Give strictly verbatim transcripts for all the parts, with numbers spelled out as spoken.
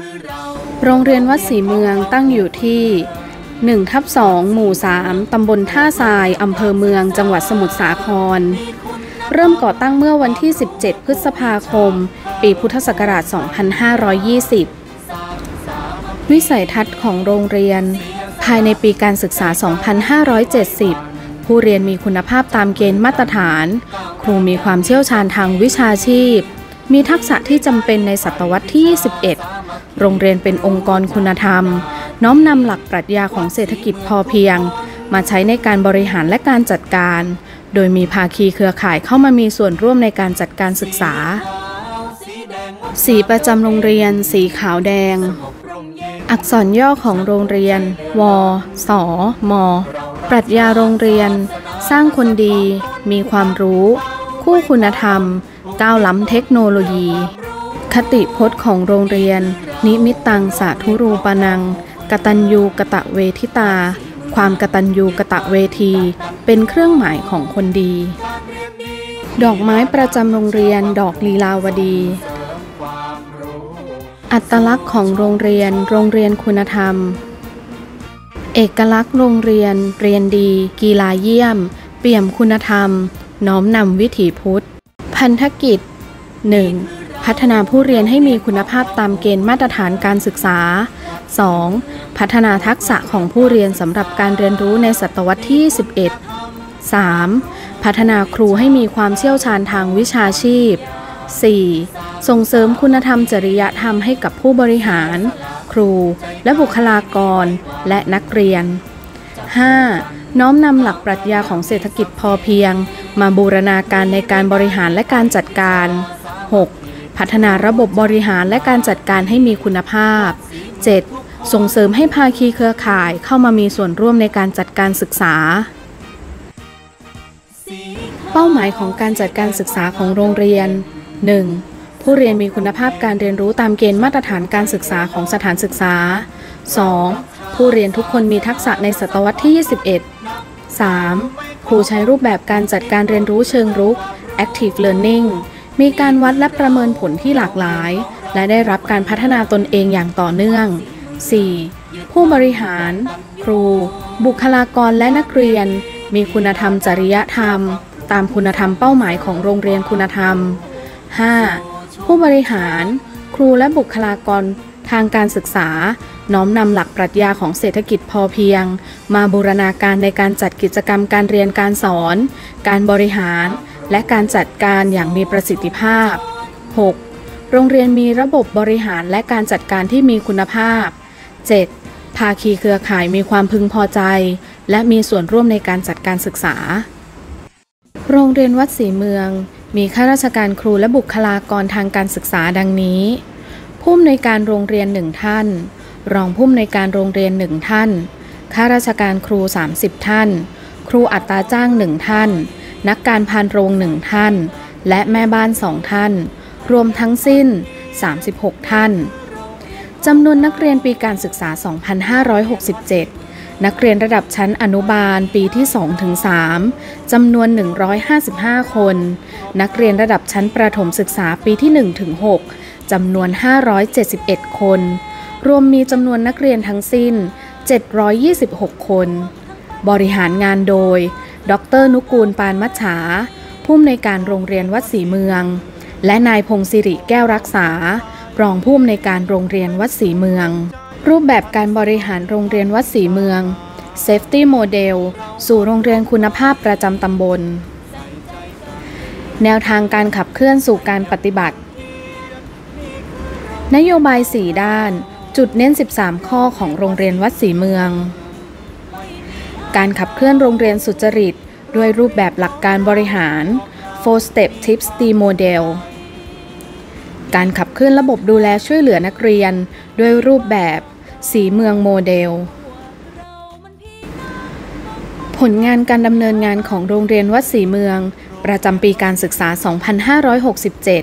โรงเรียนวัดศรีเมืองตั้งอยู่ที่หนึ่งทับสองหมู่สามตำบลท่าทรายอำเภอเมืองจังหวัดสมุทรสาครเริ่มก่อตั้งเมื่อวันที่สิบเจ็ดพฤษภาคมปีพุทธศักราชสองพันห้าร้อยยี่สิบวิสัยทัศน์ของโรงเรียนภายในปีการศึกษาสองพันห้าร้อยเจ็ดสิบผู้เรียนมีคุณภาพตามเกณฑ์มาตรฐานครูมีความเชี่ยวชาญทางวิชาชีพมีทักษะที่จำเป็นในศตวรรษที่ยี่สิบเอ็ดโรงเรียนเป็นองค์กรคุณธรรมน้อมนำหลักปรัชญาของเศรษฐกิจพอเพียงมาใช้ในการบริหารและการจัดการโดยมีภาคีเครือข่ายเข้ามามีส่วนร่วมในการจัดการศึกษาสีประจำโรงเรียนสีขาวแดงอักษรย่อของโรงเรียนวสมปรัชญาโรงเรียนสร้างคนดีมีความรู้คู่คุณธรรมก้าวล้ำเทคโนโลยีคติพจน์ของโรงเรียนนิมิตตังสาธุรูปนังกตัญญูกตเวทิตาความกตัญญูกตเวทีเป็นเครื่องหมายของคนดีดอกไม้ประจำโรงเรียนดอกลีลาวดีอัตลักษณ์ของโรงเรียนโรงเรียนคุณธรรมเอกลักษณ์โรงเรียนเรียนดีกีฬาเยี่ยมเปี่ยมคุณธรรมน้อมนำวิถีพุทธพันธกิจ หนึ่ง. พัฒนาผู้เรียนให้มีคุณภาพตามเกณฑ์มาตรฐานการศึกษา สอง. พัฒนาทักษะของผู้เรียนสำหรับการเรียนรู้ในศตวรรษที่ยี่สิบเอ็ด สาม. พัฒนาครูให้มีความเชี่ยวชาญทางวิชาชีพ สี่. ส่งเสริมคุณธรรมจริยธรรมให้กับผู้บริหารครูและบุคลากรและนักเรียน ห้า. น้อมนำหลักปรัชญาของเศรษฐกิจพอเพียงมาบูรณาการในการบริหารและการจัดการ หก. พัฒนาระบบบริหารและการจัดการให้มีคุณภาพ เจ็ด. ส่งเสริมให้ภาคีเครือข่ายเข้ามามีส่วนร่วมในการจัดการศึกษาเป้าหมายของการจัดการศึกษาของโรงเรียน หนึ่ง. ผู้เรียนมีคุณภาพการเรียนรู้ตามเกณฑ์มาตรฐานการศึกษาของสถานศึกษา สอง. ผู้เรียนทุกคนมีทักษะในศตวรรษที่ยี่สิบเอ็ด สาม. ครูใช้รูปแบบการจัดการเรียนรู้เชิงรุก Active Learning มีการวัดและประเมินผลที่หลากหลายและได้รับการพัฒนาตนเองอย่างต่อเนื่อง สี่. ผู้บริหารครูบุคลากรและนักเรียนมีคุณธรรมจริยธรรมตามคุณธรรมเป้าหมายของโรงเรียนคุณธรรม ห้า. ผู้บริหารครูและบุคลากรทางการศึกษาน้อมนำหลักปรัชญาของเศรษฐกิจพอเพียงมาบูรณาการในการจัดกิจกรรมการเรียนการสอนการบริหารและการจัดการอย่างมีประสิทธิภาพ หก. โรงเรียนมีระบบบริหารและการจัดการที่มีคุณภาพ เจ็ด. ภาคีเครือข่ายมีความพึงพอใจและมีส่วนร่วมในการจัดการศึกษาโรงเรียนวัดศรีเมืองมีข้าราชการครูและบุคลากรทางการศึกษาดังนี้ผู้อำนวยการโรงเรียนหนึ่งท่านรองผู้อำนวยการโรงเรียนหนึ่งท่านข้าราชการครูสามสิบท่านครูอัตราจ้างหนึ่งท่านนักการพานโรงหนึ่งท่านและแม่บ้านสองท่านรวมทั้งสิ้นสามสิบหกท่านจำนวนนักเรียนปีการศึกษา สองพันห้าร้อยหกสิบเจ็ด นักเรียนระดับชั้นอนุบาลปีที่ สองถึงสาม จำนวน หนึ่งร้อยห้าสิบห้า คนนักเรียนระดับชั้นประถมศึกษาปีที่ หนึ่งถึงหก จำนวน ห้าร้อยเจ็ดสิบเอ็ด คนรวมมีจำนวนนักเรียนทั้งสิ้น เจ็ดร้อยยี่สิบหก คนบริหารงานโดยดร.นุกูลปานมัจฉาผู้อำนวยการโรงเรียนวัดศรีเมืองและนายพงศิริแก้วรักษารองผู้อำนวยการโรงเรียนวัดศรีเมืองรูปแบบการบริหารโรงเรียนวัดศรีเมือง Safety Model สู่โรงเรียนคุณภาพประจำตำบลแนวทางการขับเคลื่อนสู่การปฏิบัตินโยบายสี่ด้านจุดเน้นสิบสามข้อของโรงเรียนวัดศรีเมืองการขับเคลื่อนโรงเรียนสุจริตด้วยรูปแบบหลักการบริหาร โฟร์ สเต็ป ทิปส์ ดี Model การขับเคลื่อนระบบดูแลช่วยเหลือนักเรียนด้วยรูปแบบศรีเมืองโมเดลผลงานการดำเนินงานของโรงเรียนวัดศรีเมืองประจำปีการศึกษา สองพันห้าร้อยหกสิบเจ็ด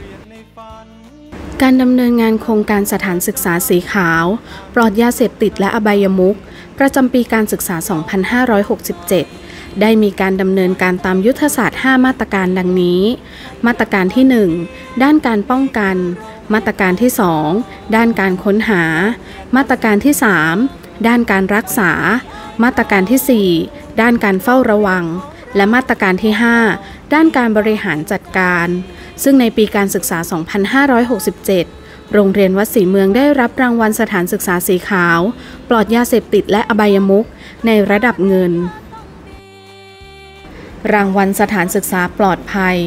การดำเนินงานโครงการสถานศึกษาสีขาวปลอดยาเสพติดและอบายมุขประจำปีการศึกษา สองพันห้าร้อยหกสิบเจ็ด ได้มีการดำเนินการตามยุทธศาสตร์ห้ามาตรการดังนี้มาตรการที่ หนึ่ง ด้านการป้องกันมาตรการที่สองด้านการค้นหามาตรการที่สามด้านการรักษามาตรการที่สี่ด้านการเฝ้าระวังและมาตรการที่ห้าด้านการบริหารจัดการซึ่งในปีการศึกษา สองพันห้าร้อยหกสิบเจ็ด โรงเรียนวัดศรีเมืองได้รับรางวัลสถานศึกษาสีขาวปลอดยาเสพติดและอบายมุขในระดับเงินรางวัลสถานศึกษาปลอดภัย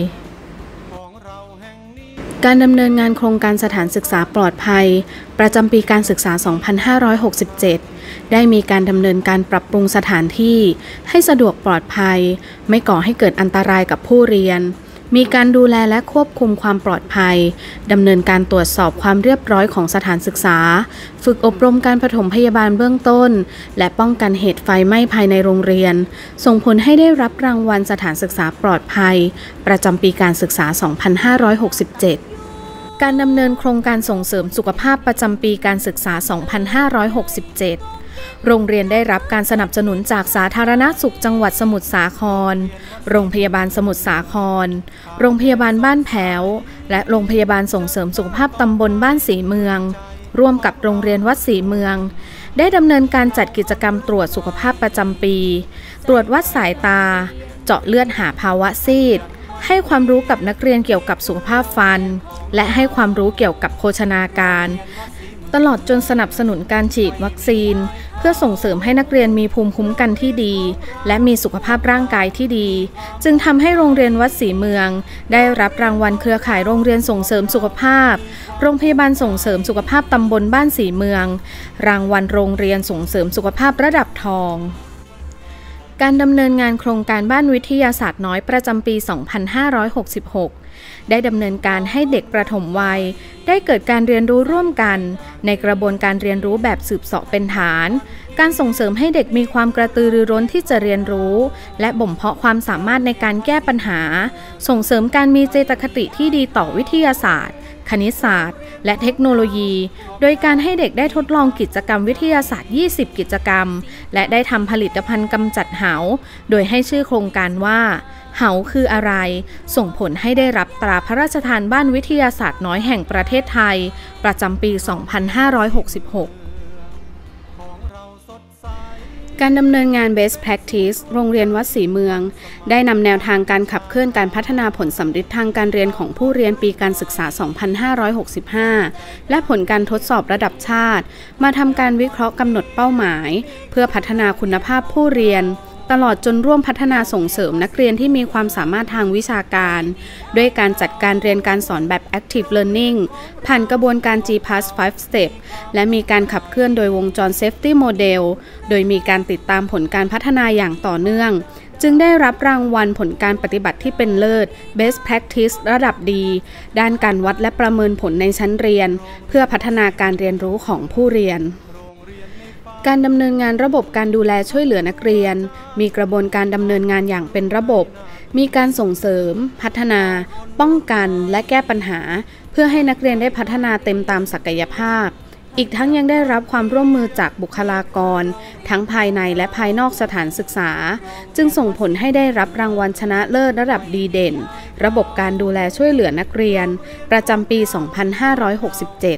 การดำเนินงานโครงการสถานศึกษาปลอดภัยประจำปีการศึกษา สองพันห้าร้อยหกสิบเจ็ด ได้มีการดำเนินการปรับปรุงสถานที่ให้สะดวกปลอดภัยไม่ก่อให้เกิดอันตรายกับผู้เรียนมีการดูแลและควบคุมความปลอดภัยดำเนินการตรวจสอบความเรียบร้อยของสถานศึกษาฝึกอบรมการปฐมพยาบาลเบื้องต้นและป้องกันเหตุไฟไหม้ภายในโรงเรียนส่งผลให้ได้รับรางวัลสถานศึกษาปลอดภัยประจำปีการศึกษา สองพันห้าร้อยหกสิบเจ็ด การดำเนินโครงการส่งเสริมสุขภาพประจำปีการศึกษา สองพันห้าร้อยหกสิบเจ็ด โรงเรียนได้รับการสนับสนุนจากสาธารณสุขจังหวัดสมุทรสาครโรงพยาบาลสมุทรสาครโรงพยาบาลบ้านแพ้วและโรงพยาบาลส่งเสริมสุขภาพตำบลบ้านศรีเมืองร่วมกับโรงเรียนวัดศรีเมืองได้ดำเนินการจัดกิจกรรมตรวจสุขภาพประจำปีตรวจวัดสายตาเจาะเลือดหาภาวะซีดให้ความรู้กับนักเรียนเกี่ยวกับสุขภาพฟันและให้ความรู้เกี่ยวกับโภชนาการตลอดจนสนับสนุนการฉีดวัคซีนเพื่อส่งเสริมให้นักเรียนมีภูมิคุ้มกันที่ดีและมีสุขภาพร่างกายที่ดีจึงทำให้โรงเรียนวัดศรีเมืองได้รับรางวัลเครือข่ายโรงเรียนส่งเสริมสุขภาพโรงพยาบาลส่งเสริมสุขภาพตำบลบ้านศรีเมืองรางวัลโรงเรียนส่งเสริมสุขภาพระดับทองการดำเนินงานโครงการบ้านวิทยาศาสตร์น้อยประจำปี สองพันห้าร้อยหกสิบหก ได้ดำเนินการให้เด็กประถมวัยได้เกิดการเรียนรู้ร่วมกันในกระบวนการเรียนรู้แบบสืบเสาะเป็นฐานการส่งเสริมให้เด็กมีความกระตือรือร้นที่จะเรียนรู้และบ่มเพาะความสามารถในการแก้ปัญหาส่งเสริมการมีเจตคติที่ดีต่อวิทยาศาสตร์คณิตศาสตร์และเทคโนโลยีโดยการให้เด็กได้ทดลองกิจกรรมวิทยาศาสตร์ยี่สิบกิจกรรมและได้ทำผลิตภัณฑ์กำจัดเหาโดยให้ชื่อโครงการว่าเหาคืออะไรส่งผลให้ได้รับตราพระราชทานบ้านวิทยาศาสตร์น้อยแห่งประเทศไทยประจำปี สองพันห้าร้อยหกสิบหก การดำเนินงาน Best Practice โรงเรียนวัดศรีเมืองได้นำแนวทางการขับเคลื่อนการพัฒนาผลสัมฤทธิ์ทางการเรียนของผู้เรียนปีการศึกษา สองพันห้าร้อยหกสิบห้า และผลการทดสอบระดับชาติมาทำการวิเคราะห์กำหนดเป้าหมายเพื่อพัฒนาคุณภาพผู้เรียนตลอดจนร่วมพัฒนาส่งเสริมนักเรียนที่มีความสามารถทางวิชาการด้วยการจัดการเรียนการสอนแบบ Active Learning ผ่านกระบวนการ จี พี เอ เอส ไฟว์ Step และมีการขับเคลื่อนโดยวงจร Safety Model โดยมีการติดตามผลการพัฒนาอย่างต่อเนื่องจึงได้รับรางวัลผลการปฏิบัติที่เป็นเลิศ Best Practice ระดับดีด้านการวัดและประเมินผลในชั้นเรียนเพื่อพัฒนาการเรียนรู้ของผู้เรียนการดำเนินงานระบบการดูแลช่วยเหลือนักเรียนมีกระบวนการดำเนินงานอย่างเป็นระบบมีการส่งเสริมพัฒนาป้องกันและแก้ปัญหาเพื่อให้นักเรียนได้พัฒนาเต็มตามศักยภาพอีกทั้งยังได้รับความร่วมมือจากบุคลากรทั้งภายในและภายนอกสถานศึกษาจึงส่งผลให้ได้รับรางวัลชนะเลิศระดับดีเด่นระบบการดูแลช่วยเหลือนักเรียนประจำปี สองพันห้าร้อยหกสิบเจ็ด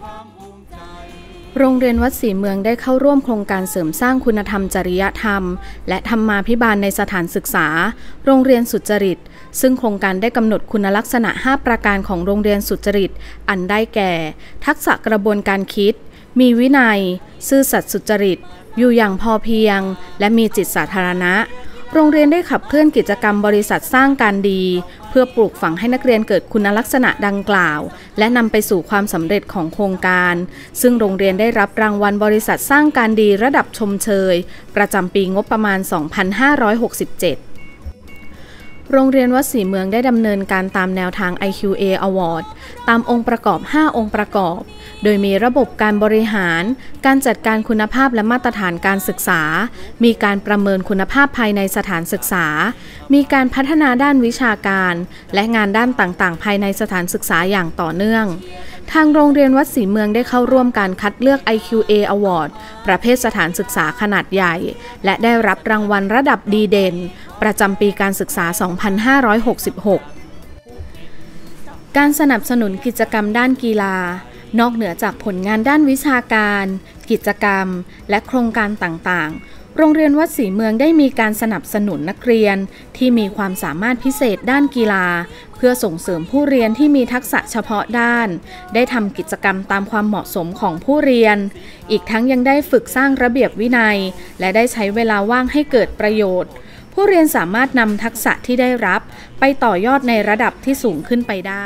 โรงเรียนวัดศรีเมืองได้เข้าร่วมโครงการเสริมสร้างคุณธรรมจริยธรรมและธรรมาภิบาลในสถานศึกษาโรงเรียนสุจริตซึ่งโครงการได้กำหนดคุณลักษณะห้าประการของโรงเรียนสุจริตอันได้แก่ทักษะกระบวนการคิดมีวินัยซื่อสัตย์สุจริตอยู่อย่างพอเพียงและมีจิตสาธารณะโรงเรียนได้ขับเคลื่อนกิจกรรมบริษัทสร้างการดีเพื่อปลูกฝังให้นักเรียนเกิดคุณลักษณะดังกล่าวและนำไปสู่ความสำเร็จของโครงการซึ่งโรงเรียนได้รับรางวัลบริษัทสร้างการดีระดับชมเชยประจำปีงบประมาณ สองพันห้าร้อยหกสิบเจ็ดโรงเรียนวัดศรีเมืองได้ดำเนินการตามแนวทาง ไอ คิว เอ Award ตามองค์ประกอบห้าองค์ประกอบโดยมีระบบการบริหารการจัดการคุณภาพและมาตรฐานการศึกษามีการประเมินคุณภาพภายในสถานศึกษามีการพัฒนาด้านวิชาการและงานด้านต่างๆภายในสถานศึกษาอย่างต่อเนื่องทางโรงเรียนวัดศรีเมืองได้เข้าร่วมการคัดเลือก ไอ คิว เอ Award ประเภทสถานศึกษาขนาดใหญ่และได้รับรางวัลระดับดีเด่นประจำปีการศึกษา สองพันห้าร้อยหกสิบหกการสนับสนุนกิจกรรมด้านกีฬานอกเหนือจากผลงานด้านวิชาการ กิจกรรม และโครงการต่างๆโรงเรียนวัดศรีเมืองได้มีการสนับสนุนนักเรียนที่มีความสามารถพิเศษด้านกีฬาเพื่อส่งเสริมผู้เรียนที่มีทักษะเฉพาะด้านได้ทำกิจกรรมตามความเหมาะสมของผู้เรียนอีกทั้งยังได้ฝึกสร้างระเบียบวินัยและได้ใช้เวลาว่างให้เกิดประโยชน์ผู้เรียนสามารถนำทักษะที่ได้รับไปต่อยอดในระดับที่สูงขึ้นไปได้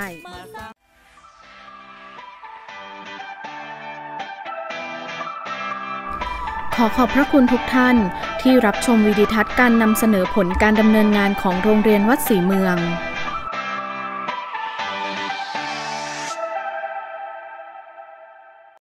ขอขอบพระคุณทุกท่านที่รับชมวิดีทัศน์การนำเสนอผลการดำเนินงานของโรงเรียนวัดศรีเมือง